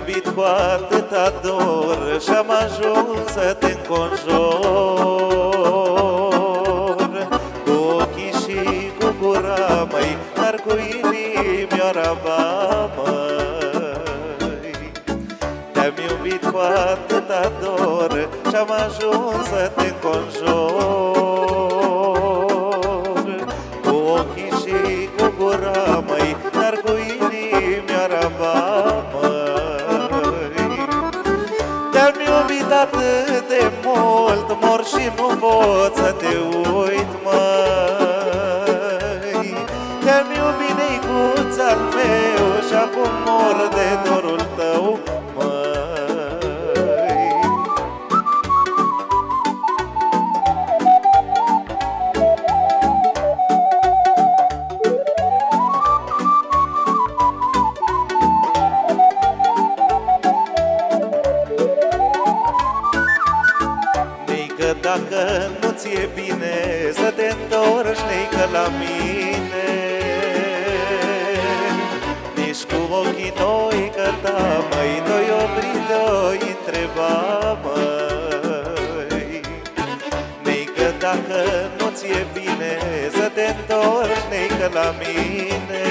iubit cu atâta dor și-am ajuns să te înconjor. Cu ochii și cu gura, măi, dar cu inimioara, ba, măi. Te-am iubit cu atâta dor și-am ajuns să te înconjor. Cu ochii și cu gura, măi, dar cu inimioara, ba, măi. Te-am iubit atât de mult, mor și nu pot să te uit, măi. Te-am iubit, neicuța-l meu, și acum mor de dorul tău, măi. Neică, dacă nu ți-e bine să te întorci, neică, la mine, nici cu ochii noi căta, măi, doi opri, doi întreba, măi. Neică, dacă nu ți-e bine să te întorci, neică, la mine,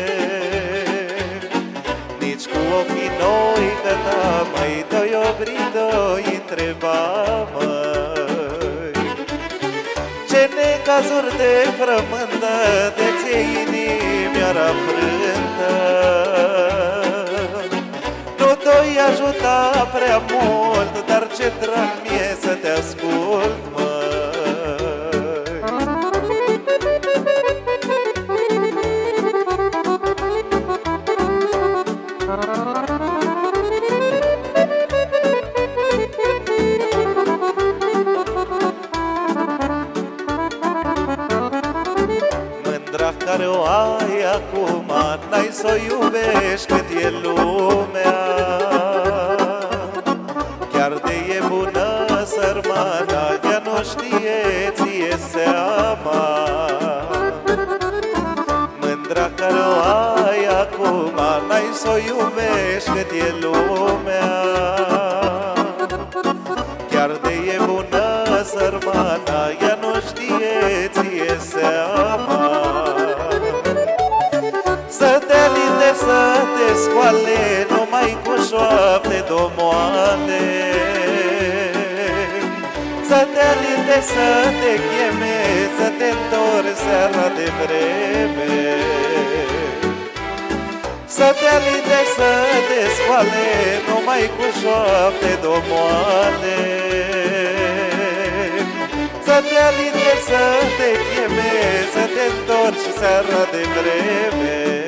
nici cu ochii noi căta, măi, doi opri, doi întreba, măi. Ce necazuri de frământă de ție inimioara frântă, nu doi ajuta prea mult, dar ce drag mie să te ascult, măi. Mândra care o ai acum, n-ai să o iubești cât e lumea. Chiar de e bună sărmana, ea nu știe ție seama. Mândra care o ai acum, n-ai să o iubești cât e lumea. Chiar de e bună sărmana, ea nu știe ție seama. Să te alinde, să te scoale, numai cu șoapte domoale. Să te alinde, să te cheme, să te întorci seara de vreme. Să te alinde, să te scoale, numai cu șoapte domoale. Să te alinde, să te cheme, să te întorci seara de vreme.